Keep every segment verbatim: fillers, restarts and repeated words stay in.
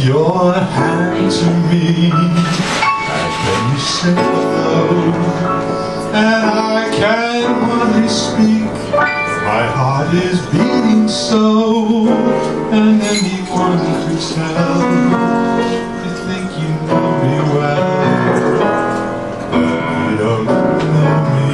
your hand to me, and then you say hello, and I can hardly speak. My heart is beating so, and anyone could tell. You think you know me well, but you don't know me.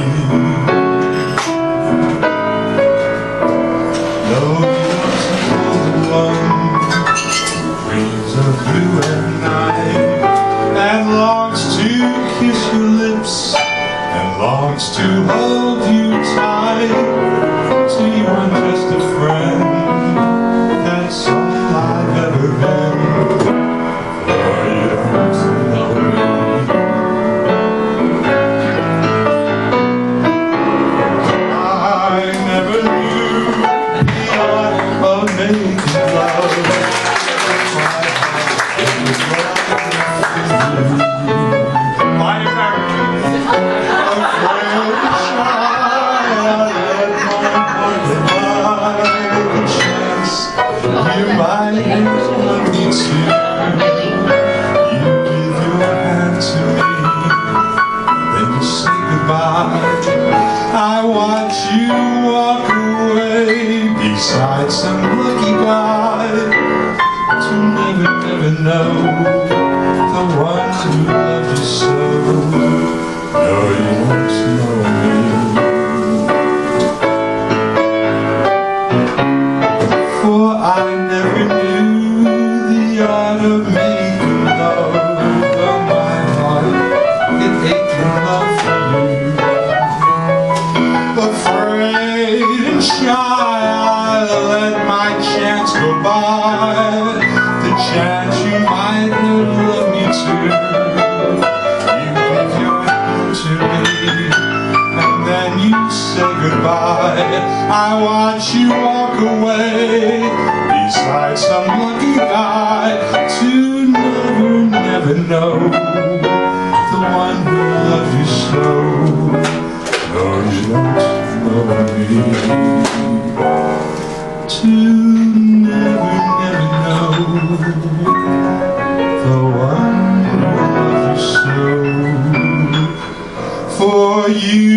No, you're the one dreams of you at night, and longs to kiss your lips, and longs to hold you tight. To you I'm just a friend, that's all I've ever been. For you don't know me. I never knew the art of making love. My heart you might love me too. You give your hand to me, then you say goodbye. I watch you walk away beside some lucky guy, to never, never know the one who loved you so. No, you won't know me. For I never knew the art of making love, though my heart, it ached in love for you. Afraid and shy, I let my chance go by, the chance you might not love me too. You give your hand to me, and then you say goodbye. I watch you walk away beside some lucky guy, to never, never know the one who loves you so. No, you don't know me. To never, never know the one who loves you so. For you